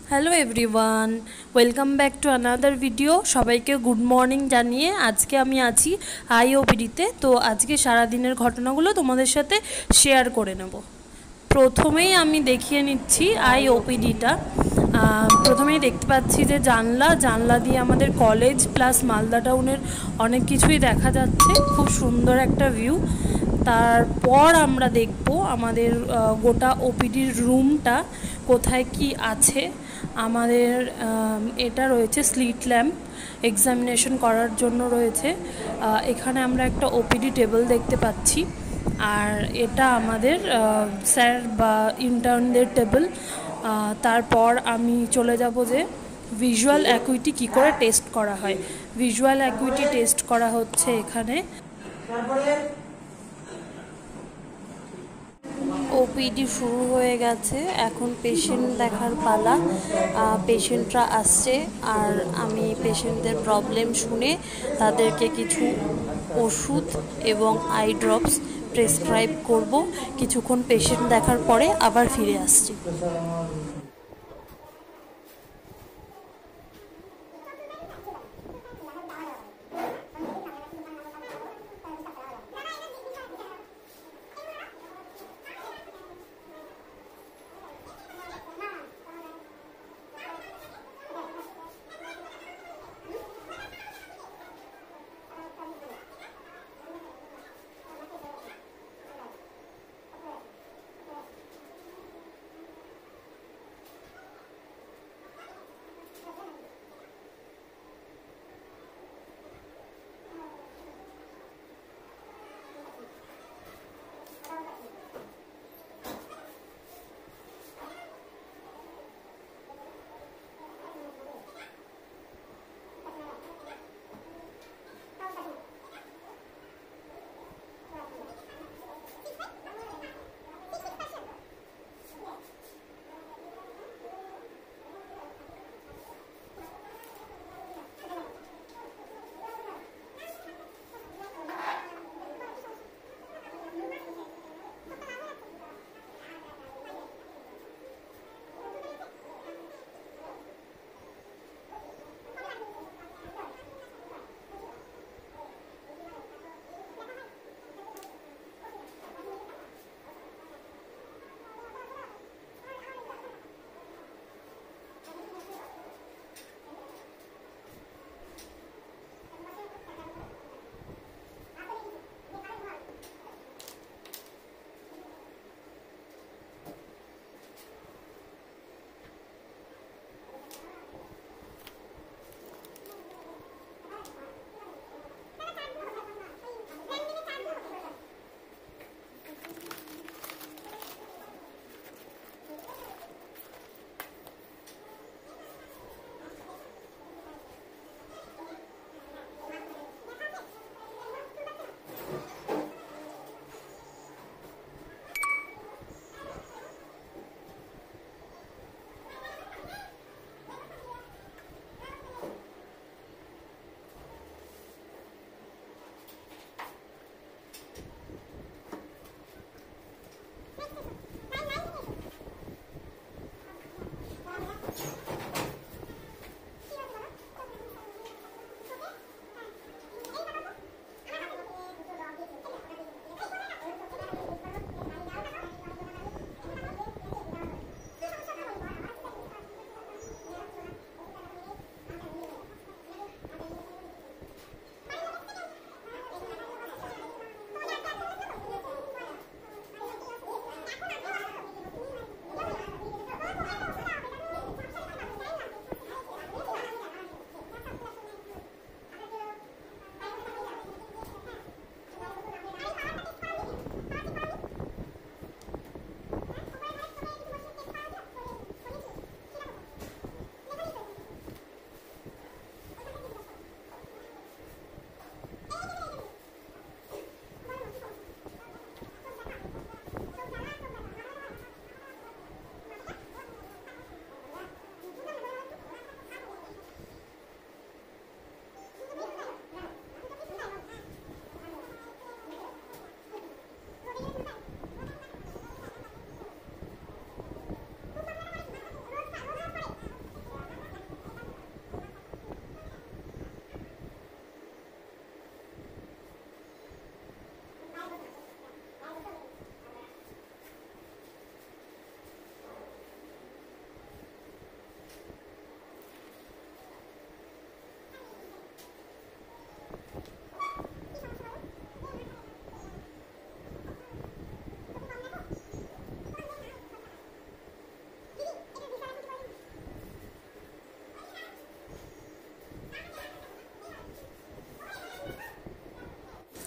Hello everyone, welcome back to another video. সবাইকে good morning জানিয়ে আজকে আমি আছি আইওপিডিতে। তো আজকে সারাদিনের ঘটনাগুলো তোমাদের সাথে শেয়ার করে নেব। প্রথমেই আমি দেখিয়ে নিচ্ছি আইওপিডিটা। প্রথমেই দেখতে পাচ্ছি যে জানলা দিয়ে আমাদের কলেজ প্লাস মালদা টাউনের অনেক কিছুই দেখা যাচ্ছে, খুব সুন্দর একটা ভিউ। তারপর আমরা দেখব আমাদের গোটা ওপিডির রুমটা কোথায় কি আছে। আমাদের এটা রয়েছে স্লিট ল্যাম্প, এক্সামিনেশন করার জন্য রয়েছে। এখানে আমরা একটা ওপিডি টেবিল দেখতে পাচ্ছি, আর এটা আমাদের স্যার বা ইন্টার্নদের টেবিল। তারপর আমি চলে যাব যে ভিজুয়াল অ্যাকুইটি কী করে টেস্ট করা হয়। ভিজুয়াল অ্যাকুইটি টেস্ট করা হচ্ছে এখানে। ওপিডি শুরু হয়ে গেছে, এখন পেশেন্ট দেখার পালা। পেশেন্টরা আসছে আর আমি পেশেন্টদের প্রবলেম শুনে তাদেরকে কিছু ওষুধ এবং আই ড্রপস প্রেসক্রাইব করব। কিছুক্ষণ পেশেন্ট দেখার পরে আবার ফিরে আসছি।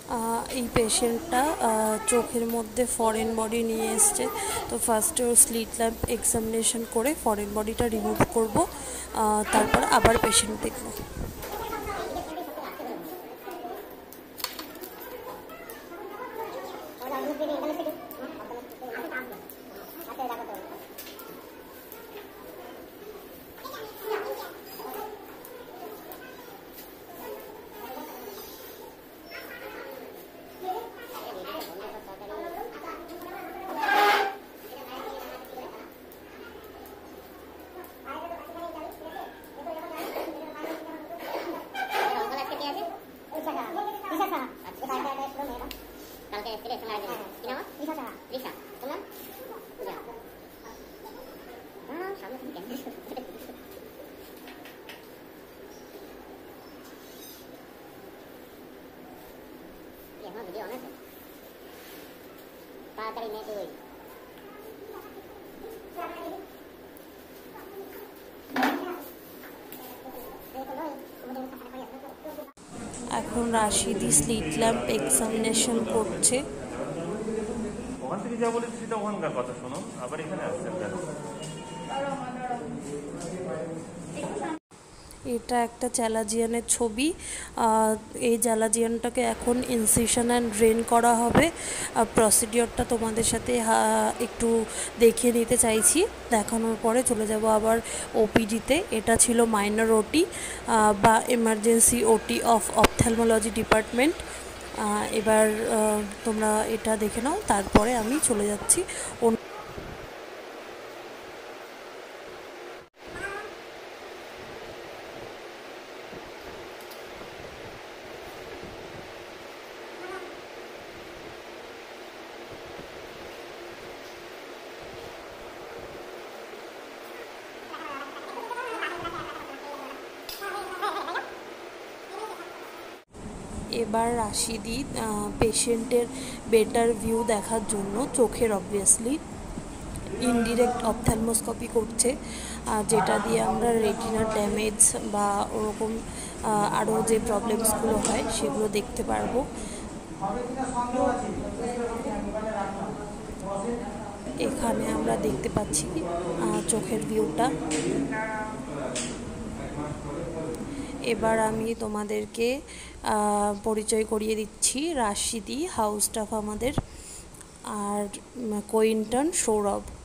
এই পেশেন্টটা চোখের মধ্যে ফরেন বডি নিয়ে এসছে। তো ফার্স্টে ওর স্লিট ল্যাম্প এক্সামিনেশন করে ফরেন বডিটা রিমুভ করব, তারপর আবার পেশেন্ট দেখব। এখন রাশিদি স্লিট ল্যাম্প এক্সামিনেশন করছে। ওখান থেকে যা বলেছি সেটা ওখানকার কথা শোনো, আবার এখানে আসছেন কেন? এটা একটা চ্যালাজিয়ানের ছবি। এই চ্যালাজিয়ানটাকে এখন ইনসিশন অ্যান্ড ড্রেন করা হবে। প্রসিডিওরটা তোমাদের সাথে একটু দেখিয়ে নিতে চাইছি, দেখানোর পরে চলে যাব আবার ওপিডিতে। এটা ছিল মাইনর ওটি বা এমার্জেন্সি ওটি অফ অপথ্যালমোলজি ডিপার্টমেন্ট। এবার তোমরা এটা দেখে নাও, তারপরে আমি চলে যাচ্ছি এবার রাশিদি পেশেন্টের বেটার ভিউ দেখার জন্য চোখের অবভিয়াসলি ইনডিরেক্ট অপথ্যালমোস্কোপি করছে, যেটা দিয়ে আমরা রেটিনার ড্যামেজ বা ওরকম আরও যে প্রবলেমসগুলো হয় সেগুলো দেখতে পারবো। এখানে আমরা দেখতে পাচ্ছি চোখের ভিউটা। এবার আমি তোমাদেরকে পরিচয় করিয়ে দিচ্ছি, রাশিদি হাউস স্টাফ আমাদের, আর কোইন্টার্ন সৌরভ।